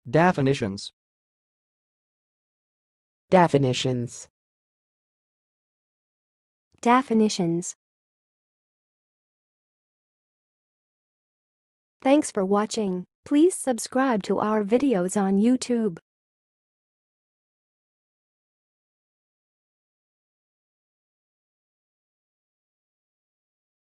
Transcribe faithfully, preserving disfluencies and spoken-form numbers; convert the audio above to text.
Daffynitions. Daffynitions. Daffynitions. Thanks for watching. Please subscribe to our videos on YouTube.